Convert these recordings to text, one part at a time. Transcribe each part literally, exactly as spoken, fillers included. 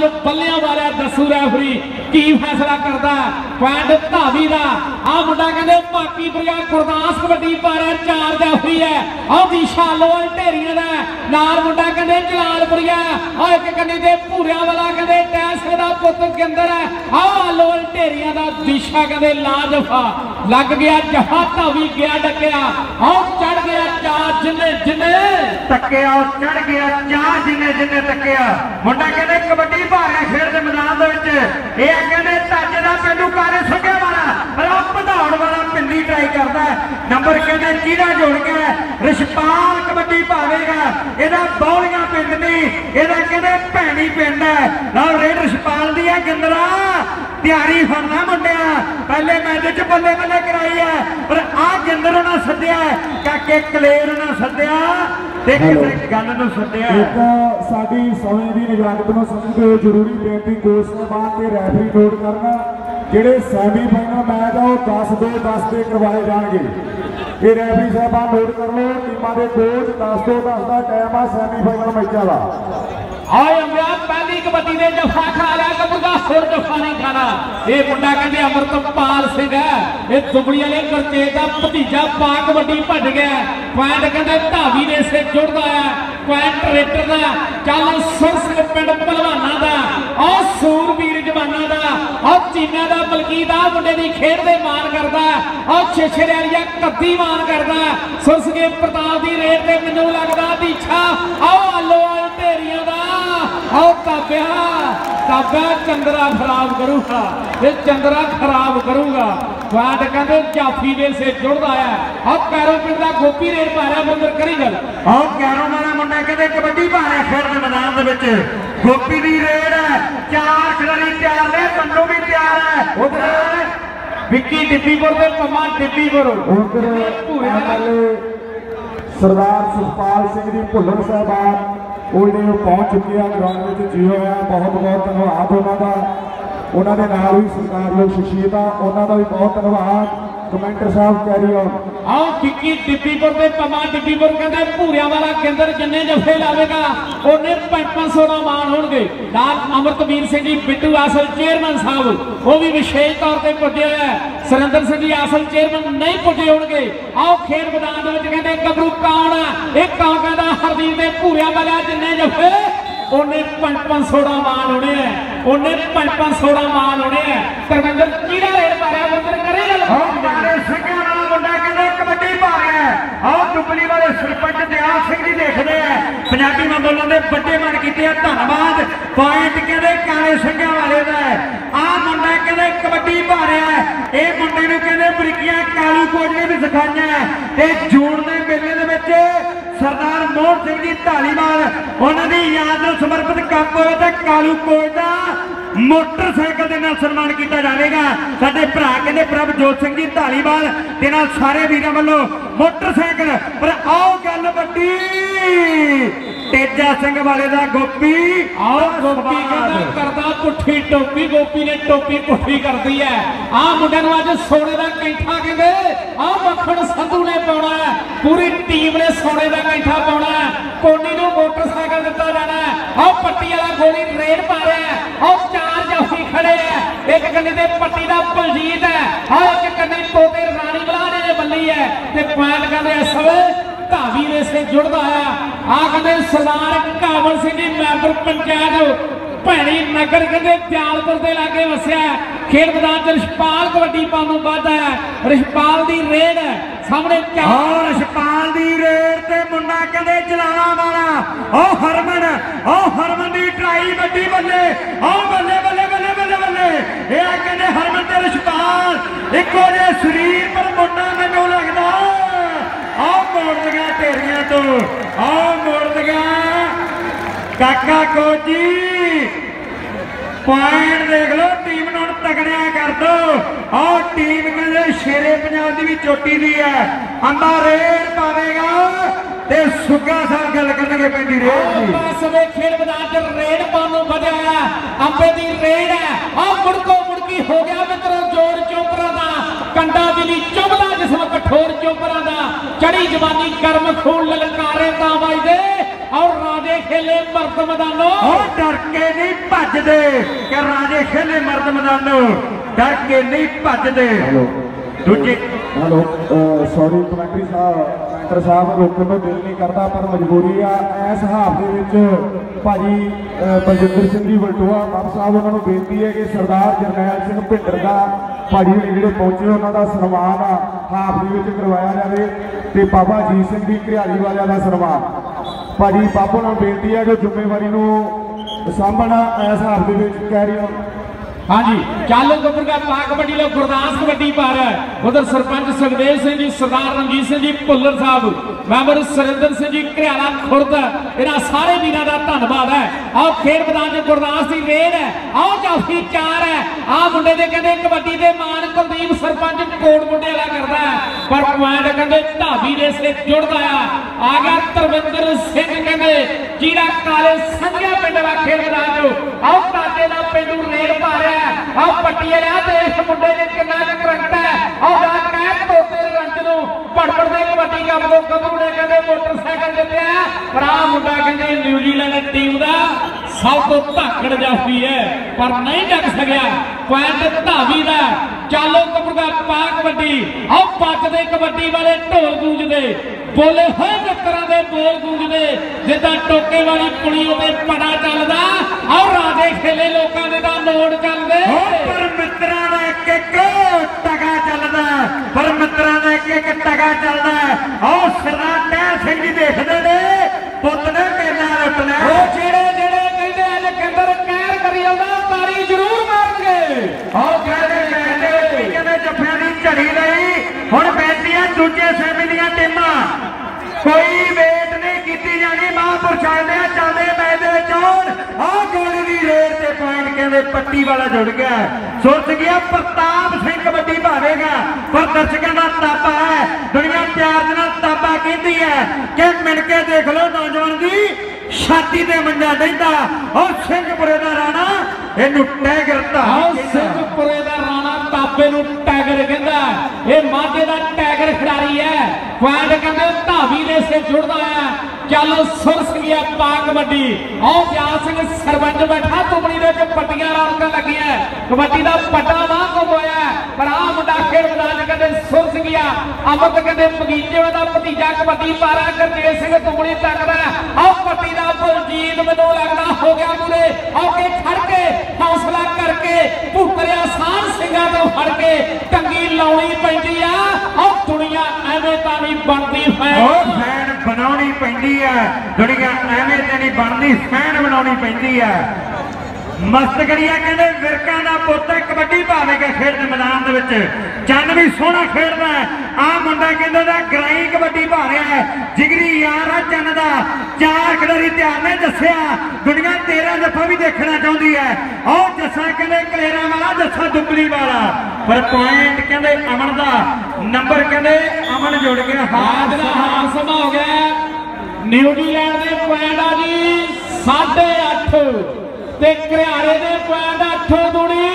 बल्लियां वाला दसू रैफरी की फैसला करता पॉइंट धावी का आ मुंडा कहते बाकी प्रिया गुरदास कबड्डी पा रहा चार जाफरी है और दिशा लोल ढेरिया का नाल मुंडा कहते जलालपुरिया और एक कन्नी दे भूरिया वाला कहते टैसे का पुत के अंदर है आ लोल ढेरिया का दिशा कहते लाजफा लग गया जहा धावी गया डकया और चढ़ गया चार जिन्ने जिन्ने तकिया चढ़ गया चार जिन्ने जिन्ने तकिया मुंडा कहते कबड्डी पा रहा खेल के मैदान के कहते ताजे का पेंडू काले सगे वाला भदौड़ वाला पिंडी ट्राई करता है नंबर कहते चीड़ा जोड़ के रिशपाल कबड्डी पावेगा यदा बौलियां पिंड नहीं यदा कहते भैनी पिंड है लो रेड रिशपाल दी है गिंदरा तैयारी फरना मुंडिया पहले मैच च बल्ले बल्ले कराई है पर आ गिंदर उन्हें सद्या काके कलेर उन्हें सद्या ते किसी गल नूं सद्या एक साडी समय दी निगरानी नूं समझदे जरूरी बेनती कोच साहबान ते रैफरी नोट करना ਜਿਹੜੇ ਸੈਮੀਫਾਈਨਲ मैच आ दस दो दस से करवाए जाएंगे ये रैफरी साहबान नोट कर लो टीमां दे कोच दस दो दस का टाइम आ सैमीफाइनल मैचों का आए अंबिया पहली कबड्डी ने जफा खा लिया कबूगा होर जफा नहीं खाना ये मुंडा कहते अमृतपाल सिंह है ये दुबड़ी वाले गुरतेज का भतीजा पा कबड्डी भज गया पॉइंट कहते धावी ने से जुड़ता है पॉइंट रेटर का चल सुरसिंह पिंड पहलवाना का और सूरवीर जवाना का और चीना का बलकीत आ मुंडे की खेड दे मान करता और छेछड़िया कद्दी मान करता सुरसिंह प्रताप की रेट से मैनू लगता दीछा आओ लोल ढेरिया का आओ ताब्या ताब्या चंद्रा खराब करूंगा ये चंद्रा खराब करूंगा पॉइंट कहते जाफी ने से जुड़ता है और कैरो पिंड का गोपी रेट पा रहा बंदर करी गल और कैरो वाला मुंडा कहते कबड्डी पा रहा खेल के मैदान के विच गोपी दी रेड है चार खिलाड़ी तैयार ने पंडो भी तैयार है उधर विक्की डिब्बीपुर से पमा डिब्बीपुर उधर एमएलए सरदार सुखपाल सिंह जी भुल्लर साहबान वो ਜਿਹੜੇ पहुंच चुके हैं ग्राउंड में जी होया बहुत बहुत धन्यवाद उन्होंने उन्होंने नाल भी सरकार लोग शख्सियत उन्होंने का भी बहुत धन्यवाद कमेंटर साहब कैरी ऑन आओ विक्की डिब्बीपुर से पमा डिब्बीपुर कहते भूरिया वाला केंद्र जिन्ने जफे लावेगा उन्हें पांच पांच सौ का मान होंगे नाल अमृतवीर सिंह जी बिट्टू आसल चेयरमैन साहब वो भी विशेष तौर पर पुजे है सुरेंद्र सिंह जी आसल चेयरमैन नहीं पुजे होंगे आओ खेल मैदान कहते गबरू कौन है एक कौन कहता हरदीप ने भूरिया वाला जिन्ने जफे उन्हें पांच पांच सौ का मान होने हैं उन्हें पांच पांच सौ का मान होने हैं धर्मेंद्र कीड़ा रेड पा रहा बंदर करेगा मुंडा कहते कबड्डी पा रहा है और दुबली वाले सरपंच दयाल सिंह जी देखते हैं पंजाबी अंदोलन के बड़े मन किए धन्यवाद पॉइंट कहते काले सिंह वाले का है आ मुंडा कहते कबड्डी पा रहा है ये मुंडे ने कहते बरीकियां कालू कोच ने भी सिखाइया है जून के मेले के सरदार मोहन सिंह जी धालीवाल उन्होंने याद में समर्पित कप हो कालू कोच का मोटरसाइकिल के नाल सन्मान किया जाएगा साडे भरा कहते प्रभजोत सिंह जी धालीवाल के नाल सारे वीरों वालों मोटरसाइकिल पर आओ गल वड्डी तेजा सिंह वाले का गोपी आओ गोपी करता पुठी टोपी गोपी ने टोपी पुठी कर दी है आ मुंडे नूं अज सोने का कैंठा कहते आ मक्खण संधू ने पाउणा है पूरी टीम ने सोने का कैंठा पाउणा है कोनी नूं मोटरसाइकिल दिता जाना है आ पट्टी वाला गोली रेड पा रहा है और चार जाफी खड़े है एक कन्नी ते पट्टी का बलजीत है आ एक कन्नी तोते रानी बलाने ने बल्ली है ते पॉइंट कहते इस समय धावी ने से जुड़ता है आ कहते सरदार काबल सिंह जी मैंबर पंचायत भैनी नगर कहते दयालपुर के लागे वसिया खेल मैदान च रिशपाल कबड्डी पानू वादा है रिशपाल की रेड है सामने रिशपाल की रेड ते मुंडा कहते जलाला वाला ओ हरमन ओ हरमन की ट्राई वड्डी बल्ले ओ बल्ले बल्ले बल्ले बल्ले बल्ले ये कहते हरमन ते रिशपाल इको जे शरीर पर मुंडा मैनू लगता आओ मोड़ दिया ढेरिया तो आओ मोड़ दिया काका कोची पॉइंट देख लो टीम नूं तगड़िया कर दो और टीम कहते शेरे पंजाब की भी चोटी दी है अंबा रेड पावेगा ते सुग्गा साहब गल करनगे पेंडी रेड सवे खेल मैदान च रेड पानू बजाया अंबे दी रेड है आ मुड़को मुड़की हो गया मित्रों जोर चोपरा दा कंडा दिली चुभदा जिसम कठोर चोपरा दा चढ़ी जवानी कर्म खून ललकारे ताबाई दे और राजे खेले मर्द मैदानो और डर के नहीं भजदे कि राजे खेले मर्द मैदानो डर के नहीं भजदे दूजे हेलो सॉरी कमेंटरी साहब कमेंटर साहब रोकण ਨੂੰ ਦਿਲ ਨਹੀਂ ਕਰਦਾ ਪਰ ਮਜਬੂਰੀ ਆ ਇਸ ਹਾਫ ਦੇ ਵਿੱਚ ਭਾਜੀ ਬਲਜਿੰਦਰ ਸਿੰਘ ਜੀ ਵਲਟੋਆ ਬਾਬ ਸਾਹਿਬ ਉਹਨਾਂ ਨੂੰ ਬੇਨਤੀ ਹੈ ਕਿ ਸਰਦਾਰ ਜਰਨੈਲ ਸਿੰਘ ਭਿੰਡਰ ਦਾ ਭਾਜੀ ਜਿਹੜੇ ਪਹੁੰਚੇ ਉਹਨਾਂ ਦਾ ਸਨਮਾਨ ਆ ਹਾਫ ਦੇ ਵਿੱਚ ਕਰਵਾਇਆ ਜਾਵੇ ਤੇ ਬਾਬਾ ਜੀਤ ਸਿੰਘ ਜੀ ਘਰਿਆਲੀ ਵਾਲਿਆਂ ਦਾ ਸਨਮਾਨ ਭਾਜੀ ਬਾਬੂ ਨੂੰ ਬੇਨਤੀ ਹੈ ਕਿ ਜ਼ਿੰਮੇਵਾਰੀ ਨੂੰ ਸਾਂਭਣਾ ਇਸ ਹਾਫ ਦੇ ਵਿੱਚ ਕੈਰੀ हाँ जी चालू कपूर का पा कबड्डी लो गुरदास कबड्डी पा रहा है उधर सरपंच सुखदेव सिंह जी सरदार रणजीत सिंह जी भुल्लर साहब मैंबर सुरेंद्र सिंह जी घरियाला खुर्द इन्हां सारे वीरां दा धन्नवाद है। आओ खेल मैदान च गुरदास की रेड है आओ जाफी चार है आ मुंडे दे कहंदे कबड्डी दे मान कुलदीप सरपंच कोट मुंडे वाला करदा है पर पॉइंट कहंदे ढाबी दे से जुड़दा आ गया तरविंदर सिंह कहंदे जीरा काले संघिया पिंड दा खेल मैदान च आओ काटे दा पिंडू रेड पा रहा आओ पट्टी वाला तो इस मुंडे ने कितना करंट है और कैद तोते रंज नूं पड़पड़ दे कबड्डी कप को कबरू ने कहंदे मोटरसाइकिल दित्ते आ पर आ मुंडा कहंदे न्यूजीलैंड टीम दा सब तो धाकड़ जाफी है पर नहीं डक सकिया पॉइंट धावी दा चालो कपूर का पा कबड्डी आओ पकदे कबड्डी वाले ढोल गूंजदे बोले होए मित्रों के बोल गूंजदे जिदा टोके वाली पुली उते पड़ा चलदा और राजे खेले लोगों के नोट चलदे पर मित्रों का एक एक टगा चलदा पर मित्रों का एक एक टगा चलदा और सरदार टहल सिंह जी देखदे ने पुत ने केला लुटना ओ जेड़े जेड़े कहंदे अज कंदर कहर करी आंदा तारी जरूर मारनगे और कहंदे कहंदे कहंदे जफ्फियां दी झड़ी लई हुण पैंदियां दूजे सैमी दी टीमां कोई वेट नहीं की जानी महापुर चलते चलते मैच आ गोली की रेड से पॉइंट कहते पट्टी वाला जुड़ गया सोच गया प्रताप सिंह कबड्डी भावेगा पर दर्शकों का ताबा है दुनिया प्यार के ताबा कहती है कि मिलके देख लो नौजवान की छाती से मंजा देता और सिंहपुरे का राणा इनू टैगर सिंहपुरे का राणा ताबे नू टैगर कहता है माझे का टैगर खिडारी है पॉइंट कहते धावी ने से जुड़ता है चलो सुरस गया पा कबड्डी आओ प्यार सिंह सरपंच बैठा तुमड़ी दे पट्टियां रौनक लगी है कबड्डी का पट्टा वाह को होया पर आ मुंडा खेल मैदान कहते सुरस गया अमृत कहते बगीचे का भतीजा कबड्डी पा रहा गुरतेज सिंह तुमड़ी तकदा आओ पट्टी का बलजीत मैनू लगता हो गया पूरे आओ के खड़ के हौसला करके भुकरिया सान सिंघां तो फड़ के टंगी लाउणी पैंदी आ आओ दुनिया एवें तां नहीं बनदी फैन बनाउणी पैंदी है दुनिया एवें ते नहीं बनदी फैन बनाउणी पैंदी है मस्तगड़िया कहते विरका का पुत्र कबड्डी भावेगा खेड मैदान दे विच चंद भी सोहना खेडदा है आ मुंडा कहंदा ग्राई कबड्डी भा रहा है जिगरी यार है चंद दा चार खिडारी तैयार ने दस्सिया दुनिया तेरह दफा भी देखना चाहती है और जस्सा कहते कलेरा वाला जस्सा दुबली वाला पर पॉइंट कहते अमन का नंबर कहते अमन जुड़ गया हाथ का हाथ समा हो गया न्यूजीलैंड के पॉइंट आ जी साढ़े अठ ते घरियाले दे पॉइंट अठ दूनी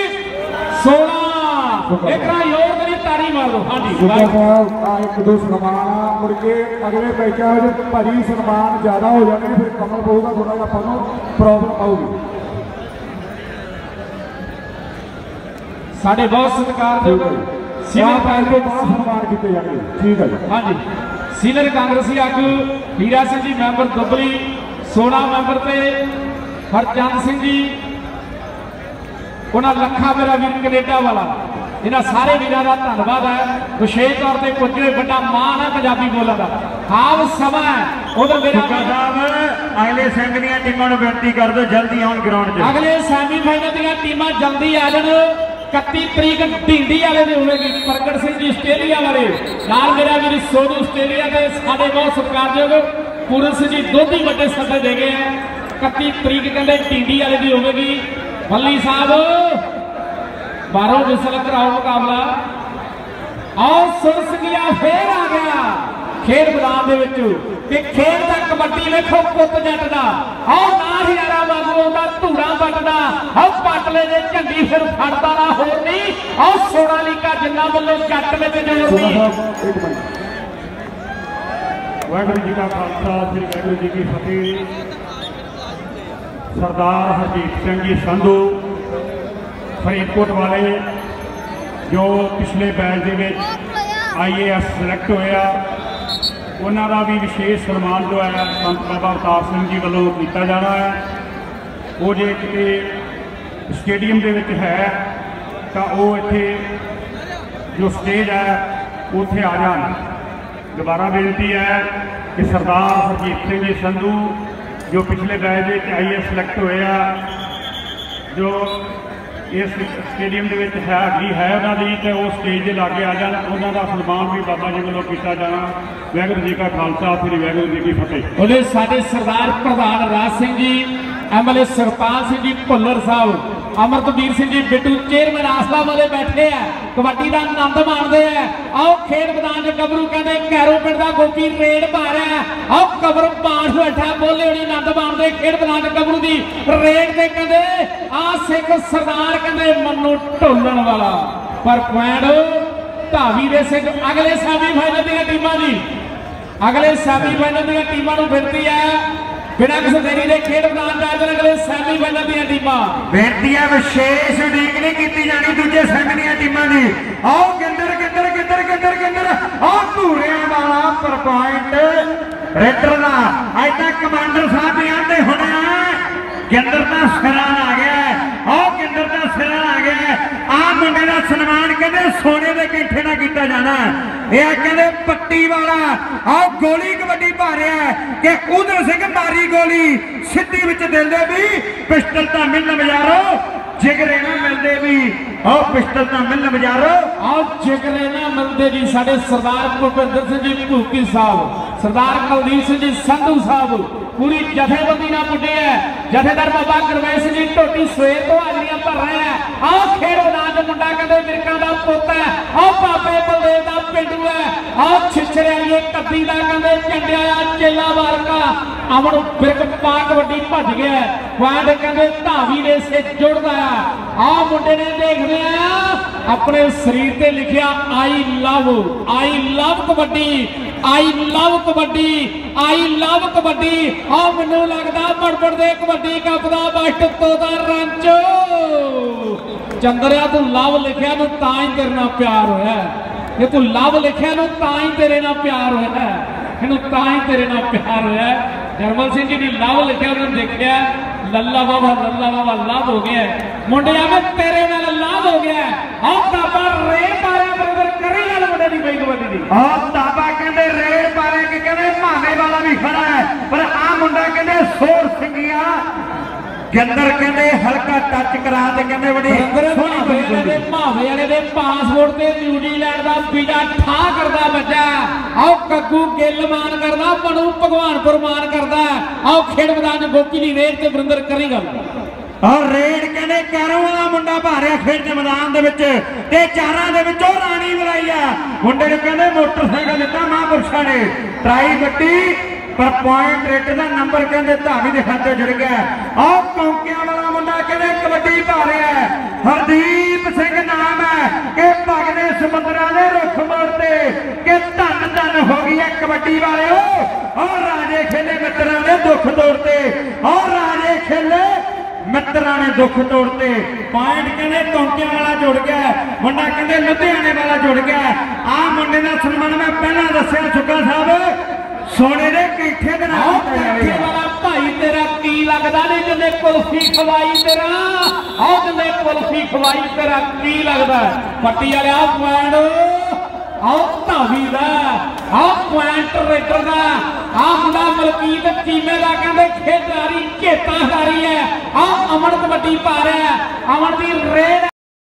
सोलह एक जोर करी तारी मार दो हाँ जी एक दो सन्मान मुड़ के अगले पैसा भाजी सन्मान ज्यादा हो जाने फिर कमल पऊगा थोड़ा जा अपन प्रॉब्लम आऊगी साढ़े बहुत सत्कार सन्मान किए जाएंगे ठीक है हाँ जी सीनियर कांग्रेसी आगू हीरा सिंह जी मैंबर दुबली सोलह मैंबर से हरचंद सिंह जी उन्हें लखा मेरा वीर कनेडा वाला इन्होंने सारे वीरों का धन्यवाद है विशेष तौर पर पुजे बड़ा मान है पंजाबी बोलने का हाव समा है उधर मेरा अगले सैमी दी टीमां नूं बेनती कर दो जल्दी आउण ग्राउंड च अगले सैमीफाइनल दी टीमां जल्दी आ जाण इकत्ती तरीक ढिंडी वाले दी होगी प्रगट सिंह जी आस्ट्रेलिया वाले नाल मेरा वीर सोनू आस्ट्रेलिया के साडे बहुत सत्कारयोग पूरन सिंह जी दोधी बड़े सदे दे गए हैं इकत्ती तरीक कहते ढिंडी वाले दी होगी भल्ली साहब बारह विसल कराओ मुकाबला और सुरस गया फिर आ गया खेल मैदान के खेल का कबड्डी वेखो पुत जट का और ना हियारा वागू आउंदा धूड़ा पटदा और पटले दे झंडी फिर फड़दा ना होर नहीं और सोनालीका जिन्ना वल्लों जट विच जोर नहीं वाहिगुरू जी का खालसा श्री वाहिगुरू जी की फतेह। सरदार हरजीत सिंह जी संधू फरीदकोट वाले जो पिछले बैच के आई ए एस सिलेक्ट होया उन्होंने भी विशेष सन्मान जो है संत बाबा अवतार सिंह जी वालों किया जाना है। वो जे कि स्टेडियम के विच है तो वो इत्थे जो स्टेज है उत्थे आ जान। दोबारा बेनती है कि सरदार हरजीत सिंह जी संधू जो पिछले बैच आई ए सिलेक्ट होया जो इस स्टेडियम के विच है अगली है उन्होंने तो वो स्टेज के लागे आ जाए उन्होंने सन्मान भी बाबा जी वालों किया जाना। वाहिगुरू जी का खालसा फिर वाहिगुरू जी की फतेह। बोले साडे सरदार प्रधान Raj Singh ji M L A Sarpal Singh ji Bhullar साहब अमरतवीर सिंह जी बिट्टू चेयरमैन आसला वाले बैठे है कबड्डी का आनंद माणते हैं। आओ खेड मैदान च गबरू कहते कैरो पिंड का गोपी रेड पा रहा है। आओ कबर पाठ बैठा बोले होनी आनंद माणते खेड मैदान च गबरू की रेड से कहते आ सिख सरदार कहते मनु ढोलन वाला पर पॉइंट धावी दे सिख अगले सैमीफाइनल दी टीमां जी अगले सैमीफाइनल दी टीमां नूं बेनती है बिना किसी देरी के खेड मैदान जाकर अगले सैमीफाइनल दी टीमां बेनती है विशेष उड़ीक नहीं की जानी दूजे सैमी दी टीमां दी। आओ गिंदर गिंदर गिंदर गिंदर गिंदर आओ धूरियां वाला पर पॉइंट रेडर का अज तक कमांडर साहब भी आते होने गिंदर का सिरान आ गया। आओ गिंदर का सिरान आ गया। आ मुंडे का सन्मान कहते सोने के कैंठे ना किया जाना। यह कहते पट्टी वाला आओ गोली कबड्डी पा रहा है कि उधर सिंह मारी गोली सीधी विच दिंदे भी पिस्टल तो मिल बजारो जिगरे ना मिलते भी आओ पिस्टल तो मिल बजारो आओ जिगरे ना मिलते जी। साडे सरदार भुपिंदर सिंह जी भूकी साहब सरदार कुलदीप सिंह जी संधू साहब पूरी जथेबंदी ना पुटे है। जथेदार बाबा गुरवेश सिंह जी टोटी सवेर तो हाजरियां भर रहे हैं। आओ खेड मैदान च मुंडा कहते मिरका का पुत है। आओ बाबे बलदेव का पिंडू है। आओ छिछरे वाली कद्दी का कहते झंडे आया चेला वारका अमन बिरक पा कबड्डी भज गया पॉइंट कहते धावी ने से जुड़ता है। आओ मुंडे ने देखते हैं अपने शरीर से लिखिया I love I love kabaddi I love kabaddi I love kabaddi. आओ मैनू लगता बड़बड़ दे कबड्डी कप का बस्ट तो रंचो चंद्रिया तू लव लिखिया नूं तां ही तेरे नाल प्यार होया ये तू लव लिखिया नूं तां ही तेरे नाल प्यार होया इनू तां ही तेरे नाल प्यार होया। जरमल सिंह जी ने लव लिखिया उन्होंने देखिया लल्ला बाबा लल्ला बाबा लव हो गया मुंडिया में तेरे नाल लव हो गया। आओ ताबा रेड पारे बरबर करी गल मुंडे दी बई कबड्डी दी। आओ ताबा कहते रेड पारे कि कहते भाने वाला भी खड़ा है पर आ मुंडा कहते सोर सिंगिया गिंदर कहते हल्का टच करा ते कहते बड़ी भावे वाले दे पासपोर्ट ते न्यूजीलैंड का वीजा ठा करदा बच्चा। आओ कग्गू गिल मान करदा बनू भगवानपुर मान करदा। आओ खेड मैदान गोकी दी रेड ते वरिंदर करी गल और रेड कहते कैरों वाला मुंडा पा रहा खेड के मैदान दे विच ते चारां दे विचों राणी बुलाई है। मुंडे ने कहते मोटरसाइकिल दिता महापुरुषां ने ट्राई कट्टी पर पॉइंट रेट का नंबर कहते धावी के खाते जुड़ गया। आओ कौंकियां वाला मुंडा कहते कबड्डी पा रहा है हरदीप सिंह नाम है कि भगने समुद्रा के रुख मोड़ते कि धन धन हो गई है कबड्डी वाले और राजे खेले मित्रों ने दुख तोड़ते और राजे खेले मित्रों ने दुख तोड़ते। पॉइंट कहते कौंकियां वाला जुड़ गया मुंडा कहते लुधियाने वाला जुड़ गया। आ मुंडे का सन्मान मैं पहला दसिया चुका साहब सोने दे कैठे दे नाल कैठे वाला भाई तेरा की लगदा नहीं जिन्ने कुल्फी खवाई तेरा आओ जिन्ने कुल्फी खवाई तेरा की लगदा पट्टी वाले आ पॉइंट आओ धावी दा आओ पॉइंट रेडर दा आ मुंडा मलकीत चीमे दा कहंदे खेडारी घेता खिडारी है। आओ अमन कबड्डी पा रहा है अमन दी रेड